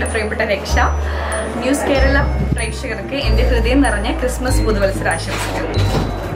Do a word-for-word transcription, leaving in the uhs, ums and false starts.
നിങ്ങളുടെ പ്രിയപ്പെട്ട രക്ഷ. ന്യൂസ് കേരള പ്രേക്ഷകർക്ക് എൻ്റെ ഹൃദയം നിറഞ്ഞ ക്രിസ്മസ് പുതുവത്സര ആശംസകൾ.